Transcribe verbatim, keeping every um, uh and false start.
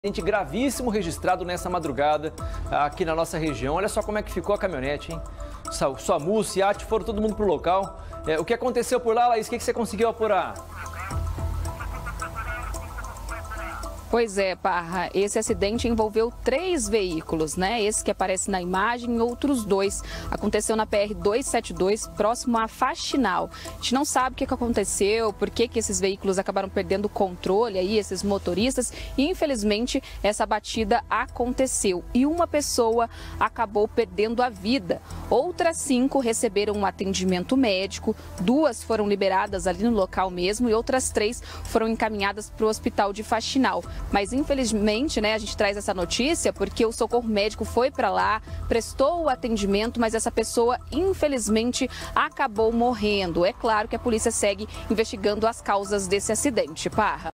Acidente gravíssimo registrado nessa madrugada aqui na nossa região. Olha só como é que ficou a caminhonete, hein? SAMU, SEAT, foram todo mundo pro local. É, o que aconteceu por lá, Laís? O que você conseguiu apurar? Pois é, Parra, esse acidente envolveu três veículos, né? Esse que aparece na imagem e outros dois. Aconteceu na P R duzentos e setenta e dois, próximo à Faxinal. A gente não sabe o que aconteceu, por que que esses veículos acabaram perdendo o controle aí, esses motoristas. E, infelizmente, essa batida aconteceu e uma pessoa acabou perdendo a vida. Outras cinco receberam um atendimento médico, duas foram liberadas ali no local mesmo e outras três foram encaminhadas para o hospital de Faxinal. Mas, infelizmente, né, a gente traz essa notícia porque o socorro médico foi para lá, prestou o atendimento, mas essa pessoa, infelizmente, acabou morrendo. É claro que a polícia segue investigando as causas desse acidente. Parra.